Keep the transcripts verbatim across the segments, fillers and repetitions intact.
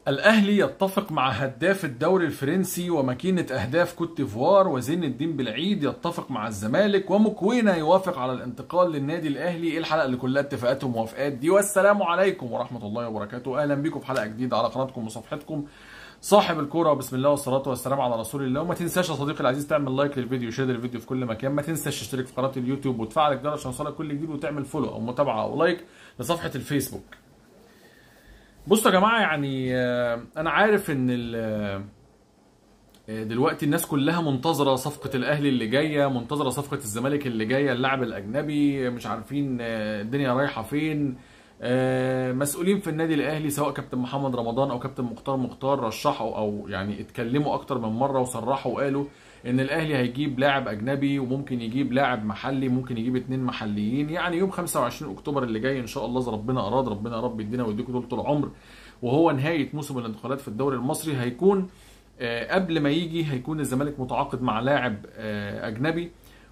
الأهلي يتفق مع هداف الدوري الفرنسي وماكينة أهداف كوت ديفوار، وزين الدين بالعيد يتفق مع الزمالك، ومكوينة يوافق على الانتقال للنادي الأهلي. إيه الحلقة اللي كلها اتفاقات وموافقات دي؟ والسلام عليكم ورحمة الله وبركاته. أهلا بكم في حلقة جديدة على قناتكم وصفحتكم صاحب الكورة، وبسم الله والصلاة والسلام على رسول الله. وما تنساش يا صديقي العزيز تعمل لايك للفيديو وشير الفيديو في كل مكان. ما تنساش تشترك في قناة اليوتيوب وتفعل الجرس عشان يوصلك كل جديد، وتعمل فولو أو متابعة أو لايك لصفحة الفيسبوك. بصوا يا جماعه، يعني انا عارف ان دلوقتي الناس كلها منتظره صفقه الاهلي اللي جايه، منتظره صفقه الزمالك اللي جايه، اللاعب الاجنبي، مش عارفين الدنيا رايحه فين. مسؤولين في النادي الاهلي سواء كابتن محمد رمضان او كابتن مختار مختار رشحوا او يعني اتكلموا اكتر من مره وصرحوا وقالوا ان الاهلي هيجيب لاعب اجنبي وممكن يجيب لاعب محلي، ممكن يجيب اتنين محليين. يعني يوم خمسة وعشرين اكتوبر اللي جاي ان شاء الله اذا ربنا اراد، ربنا يا رب يدينا ويديكم طول العمر، وهو نهايه موسم الانتقالات في الدوري المصري، هيكون قبل ما يجي هيكون الزمالك متعاقد مع لاعب اجنبي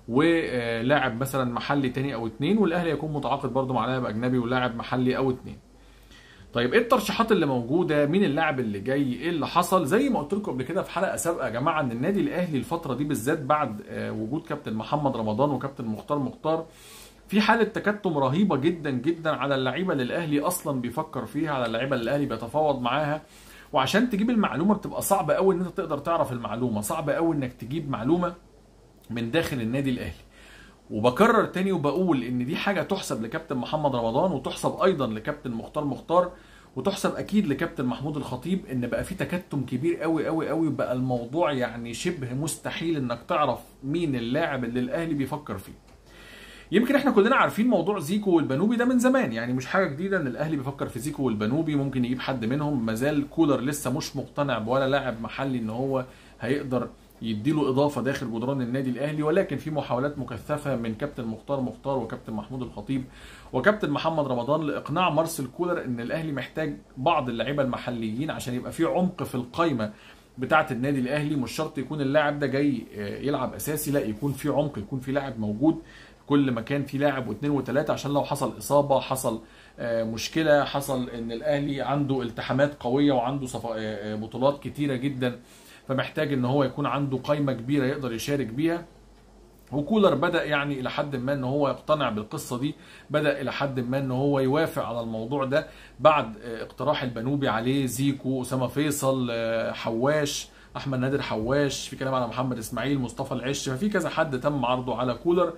ولاعب مثلا محلي تاني او اتنين، والاهلي هيكون متعاقد برضه مع لاعب اجنبي ولاعب محلي او اتنين. طيب ايه الترشيحات اللي موجوده؟ مين اللاعب اللي جاي؟ ايه اللي حصل؟ زي ما قلت لكم قبل كده في حلقه سابقه يا جماعه، ان النادي الاهلي الفتره دي بالذات بعد وجود كابتن محمد رمضان وكابتن مختار مختار في حاله تكتم رهيبه جدا جدا على اللعيبه اللي الاهلي اصلا بيفكر فيها، على اللعيبه اللي الاهلي بيتفاوض معاها. وعشان تجيب المعلومه بتبقى صعبه قوي ان انت تقدر تعرف المعلومه، صعبه قوي انك تجيب معلومه من داخل النادي الاهلي. وبكرر تاني وبقول ان دي حاجه تحسب لكابتن محمد رمضان، وتحسب ايضا لكابتن مختار مختار، وتحسب اكيد لكابتن محمود الخطيب، ان بقى في تكتم كبير قوي قوي قوي، وبقى الموضوع يعني شبه مستحيل انك تعرف مين اللاعب اللي الاهلي بيفكر فيه. يمكن احنا كلنا عارفين موضوع زيكو والبنوبي ده من زمان، يعني مش حاجه جديده ان الاهلي بيفكر في زيكو والبنوبي، ممكن يجيب حد منهم. مازال كولر لسه مش مقتنع بولا لاعب محلي ان هو هيقدر يديله اضافه داخل جدران النادي الاهلي، ولكن في محاولات مكثفه من كابتن مختار مختار وكابتن محمود الخطيب وكابتن محمد رمضان لاقناع مارسيل كولر ان الاهلي محتاج بعض اللعيبه المحليين عشان يبقى في عمق في القائمه بتاعه النادي الاهلي. مش شرط يكون اللاعب ده جاي يلعب اساسي، لا، يكون في عمق، يكون في لاعب موجود كل مكان، في لاعب واثنين وثلاثه، عشان لو حصل اصابه، حصل مشكله، حصل ان الاهلي عنده التحامات قويه وعنده بطولات كتيره جدا، فمحتاج ان هو يكون عنده قائمه كبيره يقدر يشارك بيها. وكولر بدا يعني الى حد ما ان هو يقتنع بالقصه دي، بدا الى حد ما ان هو يوافق على الموضوع ده بعد اقتراح البنوبي عليه، زيكو، اسامه فيصل، حواش، احمد نادر حواش، في كلام على محمد اسماعيل، مصطفى العش، ففي كذا حد تم عرضه على كولر.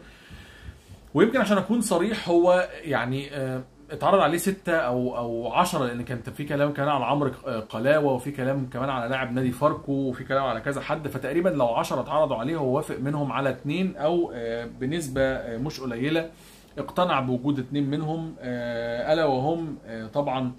ويمكن عشان اكون صريح هو يعني اتعرض عليه ستة او او عشرة، لان كان في كلام كمان على عمرو قلاوه، وفي كلام كمان على لاعب نادي فاركو، وفي كلام على كذا حد، فتقريبا لو عشرة اتعرضوا عليه هو وافق منهم على اثنين، او بنسبه مش قليله اقتنع بوجود اثنين منهم، الا وهم طبعا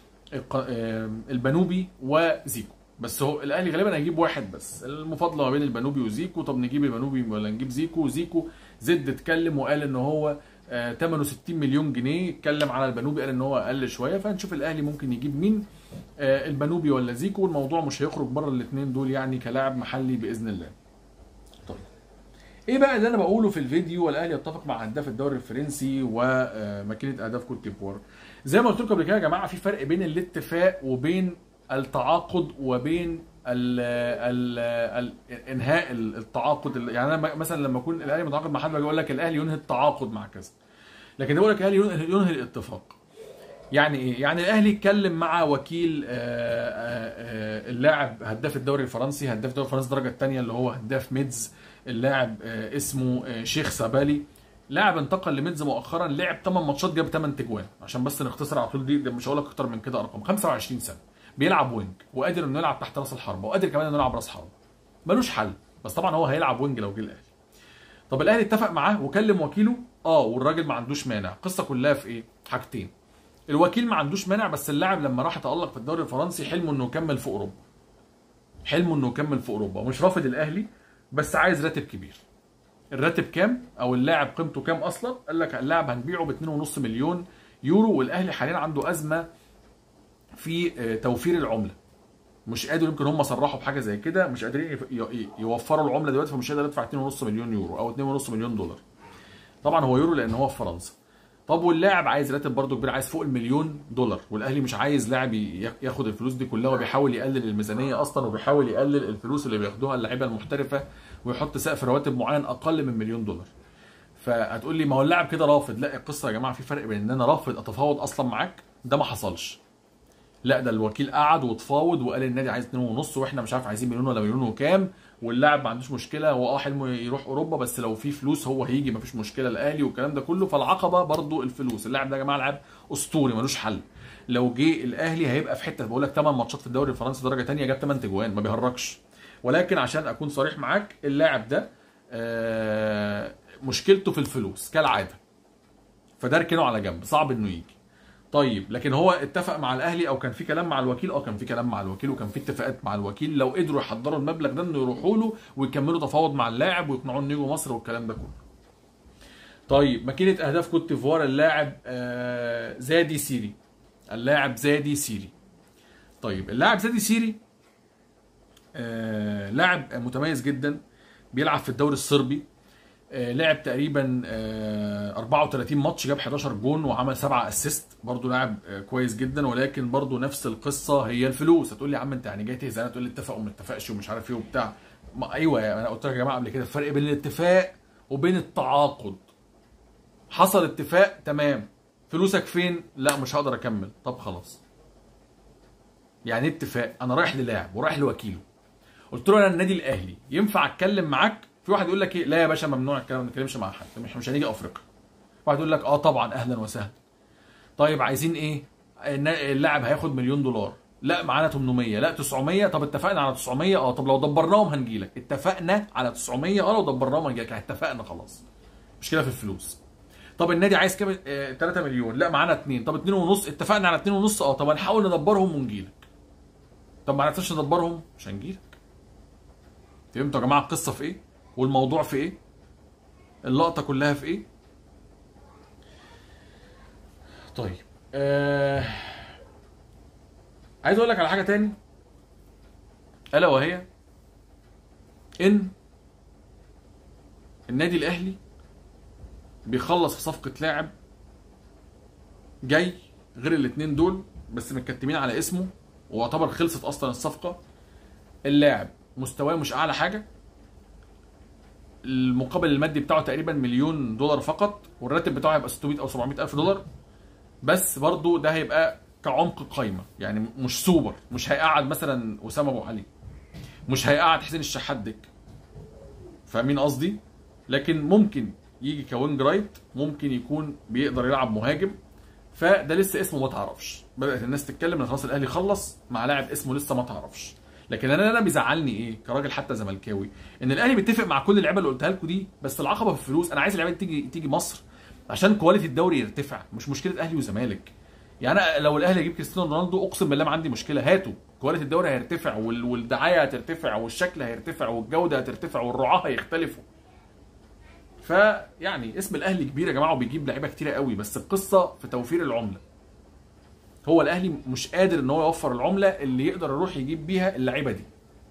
البنوبي وزيكو. بس هو الاهلي غالبا هيجيب واحد بس، المفاضله ما بين البنوبي وزيكو. طب نجيب البنوبي ولا نجيب زيكو؟ زيكو زد اتكلم وقال ان هو ثمنه ستين مليون جنيه، اتكلم على البنوبي قال ان هو اقل شويه، فهنشوف الاهلي ممكن يجيب مين، البنوبي ولا زيكو. والموضوع مش هيخرج بره الاثنين دول يعني كلاعب محلي باذن الله. طيب ايه بقى اللي انا بقوله في الفيديو؟ والاهلي يتفق مع هداف الدوري الفرنسي وماكينه اهداف كوت ديفوار. زي ما قلت لكم قبل كده يا جماعه، في فرق بين الاتفاق وبين التعاقد وبين ال ال ال انهاء التعاقد. يعني انا مثلا لما اكون الاهلي متعاقد مع حد باجي اقول لك الاهلي ينهي التعاقد مع كذا، لكن بقول لك الاهلي ينهي الاتفاق. يعني ايه؟ يعني الاهلي اتكلم مع وكيل اللاعب هداف الدوري الفرنسي، هداف الدوري الفرنسي الدرجه الثانيه اللي هو هداف ميدز، اللاعب اسمه شيخ سابالي، لاعب انتقل لميدز مؤخرا، لعب ثمانية ماتشات جاب ثمانية تجوان، عشان بس نختصر على طول، دي مش هقول لك اكتر من كده ارقام. خمسة وعشرين سنه بيلعب وينج، وقادر انه يلعب تحت راس الحربه، وقادر كمان انه يلعب راس حربه، ملوش حل. بس طبعا هو هيلعب وينج لو جه الاهلي. طب الاهلي اتفق معاه وكلم وكيله، اه، والراجل ما عندوش مانع. القصه كلها في ايه؟ حاجتين. الوكيل ما عندوش مانع، بس اللاعب لما راح يتالق في الدوري الفرنسي حلمه انه يكمل في اوروبا، حلمه انه يكمل في اوروبا، ومش رافض الاهلي، بس عايز راتب كبير. الراتب كام؟ او اللاعب قيمته كام اصلا؟ قال لك اللاعب هنبيعه ب اتنين ونص مليون يورو، والاهلي حاليا عنده ازمه في توفير العمله، مش قادر، يمكن هم صرحوا بحاجه زي كده، مش قادرين يوفروا العمله دلوقتي، فمش قادر يدفع اتنين ونص مليون يورو او اتنين ونص مليون دولار. طبعا هو يورو لان هو في فرنسا. طب واللاعب عايز راتب برضه كبير، عايز فوق المليون دولار، والاهلي مش عايز لاعب ياخد الفلوس دي كلها، وبيحاول يقلل الميزانيه اصلا، وبيحاول يقلل الفلوس اللي بياخدوها اللعيبه المحترفه، ويحط سقف رواتب معين اقل من مليون دولار. فهتقول لي ما هو اللاعب كده رافض. لا، القصه يا جماعه في فرق بين ان انا رافض اتفاوض اصلا معاك، ده ما حصلش. لا، ده الوكيل قعد وتفاوض وقال النادي عايز اتنين ونص، واحنا مش عارف عايزين مليون ولا مليون وكام، واللاعب ما عندوش مشكله، هو اه حلمه يروح اوروبا، بس لو في فلوس هو هيجي، ما فيش مشكله الاهلي والكلام ده كله. فالعقبه برضو الفلوس. اللاعب ده يا جماعه لاعب اسطوري ملوش حل، لو جه الاهلي هيبقى في حته، بقول لك ثمانية ماتشات في الدوري الفرنسي درجه ثانيه، جاب ثمانية تجوان، ما بيهرجش. ولكن عشان اكون صريح معاك، اللاعب ده آه مشكلته في الفلوس كالعاده، فده اركنه على جنب، صعب انه يجي. طيب لكن هو اتفق مع الاهلي او كان في كلام مع الوكيل؟ اه كان في كلام مع الوكيل، وكان في اتفاقات مع الوكيل، لو قدروا يحضروا المبلغ ده انه يروحوا له ويكملوا تفاوض مع اللاعب ويقنعوه انه يجوا مصر والكلام ده كله. طيب ماكينه اهداف كوت ديفوار، اللاعب آه زادي سيري. اللاعب زادي سيري. طيب اللاعب زادي سيري آه لاعب متميز جدا، بيلعب في الدوري الصربي، لعب تقريبا أربعة وثلاثين ماتش، جاب حداشر جون وعمل سبعة اسيست، برضه لاعب كويس جدا. ولكن برضه نفس القصه هي الفلوس. هتقول لي يا عم انت يعني جاي تهزقنا، تقول لي اتفق وما اتفقش ومش عارف ايه وبتاع. ما ايوه، انا قلت لك يا جماعه قبل كده الفرق بين الاتفاق وبين التعاقد. حصل اتفاق تمام، فلوسك فين؟ لا مش هقدر اكمل. طب خلاص، يعني اتفاق، انا رايح للاعب ورايح لوكيله، قلت له انا النادي الاهلي ينفع اتكلم معاك؟ في واحد يقول لك ايه، لا يا باشا ممنوع الكلام، ما نتكلمش مع حد، مش مش هنيجي افريقيا. واحد يقول لك اه طبعا اهلا وسهلا. طيب عايزين ايه؟ اللاعب هياخد مليون دولار، لا معانا ثمانمية، لا تسعمية، طب اتفقنا على تسعمية، اه طب لو دبرناهم هنجي لك. اتفقنا على تسعمية، اه لو دبرناهم هنجي لك، اتفقنا خلاص، مشكله في الفلوس. طب النادي عايز كام؟ اه تلاتة مليون، لا معانا اتنين، طب اتنين ونص، اتفقنا على اتنين ونص، اه طب هنحاول ندبرهم ونجي لك. طب ما عرفناش ندبرهم مش هنجي لك. فهمتوا يا جماعه القصه في ايه؟ والموضوع في ايه؟ اللقطه كلها في ايه؟ طيب آه... عايز اقول لك على حاجه تاني، الا وهي ان النادي الاهلي بيخلص في صفقه لاعب جاي غير الاثنين دول، بس متكتمين على اسمه، واعتبر خلصت اصلا الصفقه. اللاعب مستواه مش اعلى حاجه، المقابل المادي بتاعه تقريبا مليون دولار فقط، والراتب بتاعه هيبقى ستمية او سبعمية الف دولار. بس برضه ده هيبقى كعمق قايمه، يعني مش سوبر، مش هيقعد مثلا اسامه ابو علي، مش هيقعد حسين الشحات دك، فاهمين قصدي؟ لكن ممكن يجي كوينج رايت، ممكن يكون بيقدر يلعب مهاجم. فده لسه اسمه ما تعرفش، بدات الناس تتكلم ان خلاص الاهلي خلص مع لاعب اسمه لسه ما تعرفش. لكن انا انا بيزعلني ايه كراجل حتى زملكاوي، ان الاهلي بيتفق مع كل اللعيبه اللي قلتها لكم دي، بس العقبه في الفلوس. انا عايز اللعيبه تيجي تيجي مصر عشان كواليتي الدوري يرتفع، مش مشكله اهلي وزمالك. يعني انا لو الاهلي يجيب كريستيانو رونالدو اقسم بالله ما عندي مشكله، هاتوا، كواليتي الدوري هيرتفع، والدعايه هترتفع، والشكل هيرتفع، والجوده هترتفع، والرعاه هيختلفوا. فيعني اسم الاهلي كبير يا جماعه، وبيجيب لعيبه كتيره قوي، بس القصه في توفير العمله. هو الاهلي مش قادر ان هو يوفر العمله اللي يقدر يروح يجيب بيها اللعيبه دي.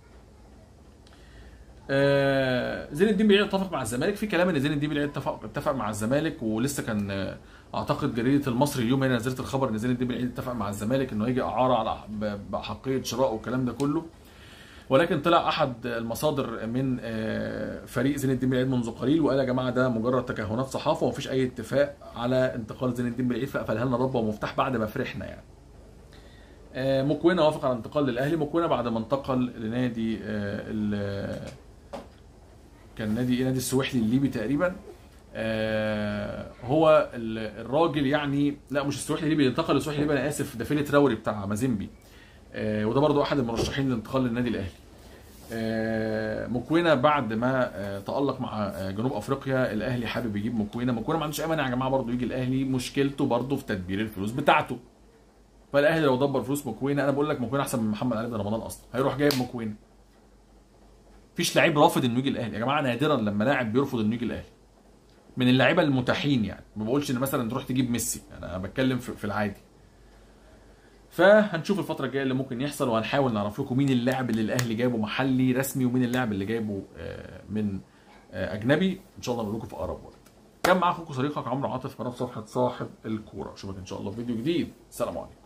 آه زين الدين بالعيد اتفق مع الزمالك، في كلام ان زين الدين بالعيد اتفق اتفق مع الزمالك، ولسه كان آه اعتقد جريده المصري اليوم هنا نزلت الخبر ان زين الدين بالعيد اتفق مع الزمالك انه يجي اعاره على بحقيه شراء والكلام ده كله. ولكن طلع احد المصادر من آه فريق زين الدين بالعيد منذ قليل وقال يا جماعه ده مجرد تكهنات صحافه ومفيش اي اتفاق على انتقال زين الدين بالعيد، فقفلها لنا ضبه ومفتاح بعد ما فرحنا يعني. آه مكوينه وافق على الانتقال للاهلي. مكوينه بعد ما انتقل لنادي آه كان نادي ايه، نادي السويحلي الليبي تقريبا. آه هو الراجل يعني، لا مش السويحلي الليبي، اللي انتقل للسويحلي الليبي انا اسف، ده فيلي تراوري بتاع مازيمبي. آه وده برضو احد المرشحين للانتقال للنادي الاهلي. آه مكوينه بعد ما آه تألق مع آه جنوب افريقيا، الاهلي حابب يجيب مكوينه. مكوينه ما عندوش اي مانع يا جماعه برضو يجي الاهلي، مشكلته برضو في تدبير الفلوس بتاعته. فالاهلي لو دبر فلوس مكوينه، انا بقول لك مكوينه احسن من محمد علي بن رمضان اصلا، هيروح جايب مكوينه. مفيش لعيب رافض انه يجي الاهلي يا جماعه، نادرا لما لاعب بيرفض انه يجي الاهلي من اللعيبه المتاحين. يعني ما بقولش ان مثلا تروح تجيب ميسي، انا بتكلم في العادي. فهنشوف الفتره الجايه اللي ممكن يحصل، وهنحاول نعرف لكم مين اللاعب اللي الاهلي جايبه محلي رسمي، ومين اللاعب اللي جايبه من اجنبي، ان شاء الله نقول لكم في اقرب وقت. كان معاكم اخوكم صديقك عمرو عاطف، قناه صفحه صاحب الكوره. اشوفك ان شاء الله في فيديو جديد. سلام عليكم.